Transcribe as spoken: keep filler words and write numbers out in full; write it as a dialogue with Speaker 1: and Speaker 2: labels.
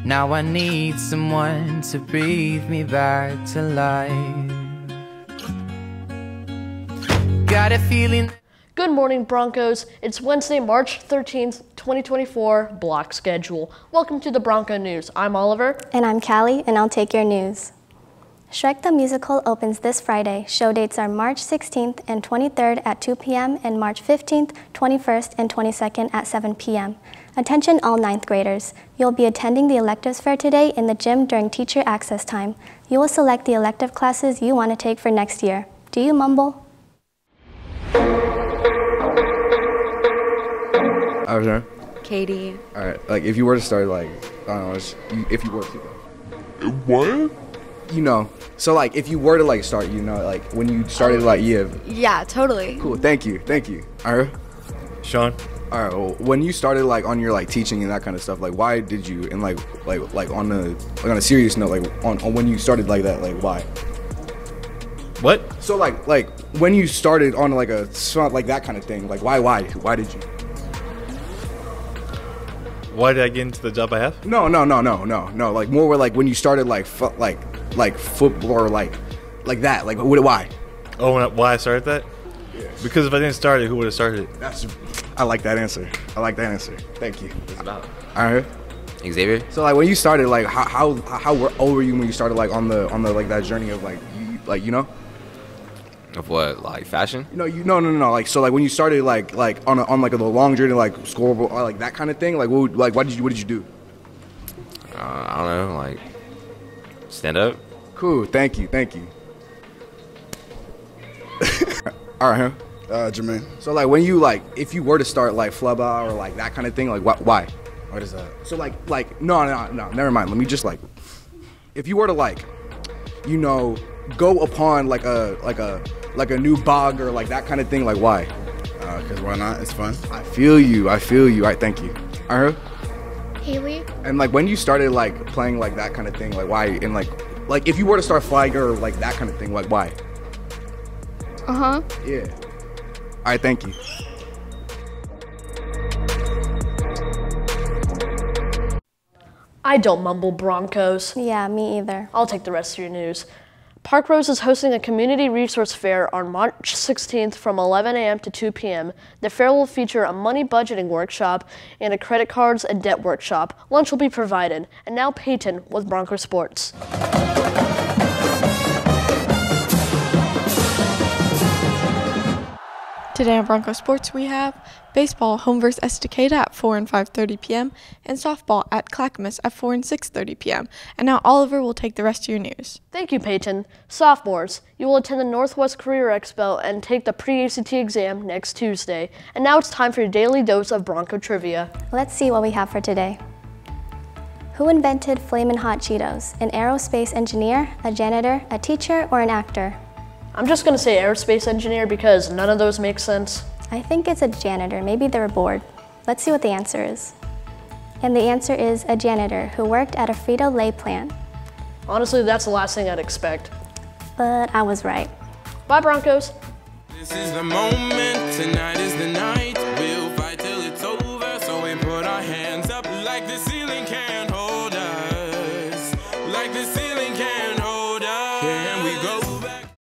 Speaker 1: Now I need someone to breathe me back to life. Got a feeling.
Speaker 2: Good morning, Broncos. It's Wednesday, March thirteenth, twenty twenty-four, block schedule. Welcome to the Bronco News. I'm Oliver.
Speaker 3: And I'm Callie, and I'll take your news. Shrek the Musical opens this Friday. Show dates are March sixteenth and twenty-third at two p m and March fifteenth, twenty-first, and twenty-second at seven p m Attention all ninth graders. You'll be attending the electives fair today in the gym during teacher access time. You will select the elective classes you want to take for next year. Do you mumble?
Speaker 4: I was there.
Speaker 5: Katie.
Speaker 4: All right, like if you were to start, like, I don't know, it's, you, if you were to.
Speaker 6: What?
Speaker 4: You know, so like if you were to like start, you know, like when you started,
Speaker 5: Oh,
Speaker 4: like, yeah.
Speaker 5: Yeah, totally.
Speaker 4: Cool, thank you, thank you. All right.
Speaker 6: Sean?
Speaker 4: All right, well, when you started like on your like teaching and that kind of stuff, like why did you, and like like like on the like on a serious note, like on, on when you started like that, like why?
Speaker 6: What?
Speaker 4: So like like when you started on like a like that kind of thing, like why why why did you?
Speaker 6: Why did I get into the job I have?
Speaker 4: No no no no no no like more where like when you started like fu like like football or like like that, like what, why?
Speaker 6: Oh, when I, why I started that?
Speaker 4: Yes.
Speaker 6: Because if I didn't start it, who would have started it?
Speaker 4: That's I like that answer. I like that answer. Thank you.
Speaker 7: What's it about?
Speaker 4: All right.
Speaker 7: Xavier?
Speaker 4: So like when you started, like how how how old were you when you started like on the on the like that journey of like you, like you know?
Speaker 7: Of what, like fashion?
Speaker 4: No, you no no no no like so like when you started like like on a, on like the long journey like scoreboard or like that kind of thing, like what would, like what did you what did you do?
Speaker 7: Uh, I don't know, like stand up.
Speaker 4: Cool. Thank you. Thank you. All right, huh?
Speaker 8: Uh, Jermaine.
Speaker 4: So like when you like if you were to start like flubba or like that kind of thing, like wh why?
Speaker 8: What is that?
Speaker 4: So like like no no no never mind. Let me just like if you were to like you know go upon like a like a like a new bog or like that kind of thing, like why?
Speaker 8: Uh, cause why not? It's fun.
Speaker 4: I feel you. I feel you. All right, thank you. All right.
Speaker 5: Haley.
Speaker 4: And like when you started like playing like that kind of thing, like why? And like like if you were to start flying or like that kind of thing, like why?
Speaker 5: Uh huh.
Speaker 4: Yeah. All right, thank you.
Speaker 2: I don't mumble, Broncos.
Speaker 3: Yeah, me either.
Speaker 2: I'll take the rest of your news. Park Rose is hosting a community resource fair on March sixteenth from eleven a m to two p m The fair will feature a money budgeting workshop and a credit cards and debt workshop. Lunch will be provided. And now Peyton with Bronco Sports.
Speaker 9: Today on Bronco Sports we have baseball home versus Estacada at four and five thirty p m and softball at Clackamas at four and six thirty p m And now Oliver will take the rest of your news.
Speaker 2: Thank you, Peyton. Sophomores, you will attend the Northwest Career Expo and take the pre-A C T exam next Tuesday. And now it's time for your daily dose of Bronco trivia.
Speaker 3: Let's see what we have for today. Who invented Flamin' Hot Cheetos? An aerospace engineer, a janitor, a teacher, or an actor?
Speaker 2: I'm just gonna say aerospace engineer because none of those make sense.
Speaker 3: I think it's a janitor. Maybe they were bored. Let's see what the answer is. And the answer is a janitor who worked at a Frito-Lay plant.
Speaker 2: Honestly, that's the last thing I'd expect.
Speaker 3: But I was right.
Speaker 2: Bye, Broncos.
Speaker 1: This is the moment, tonight is the night. We'll fight till it's over, so we put our hands up like the ceiling can.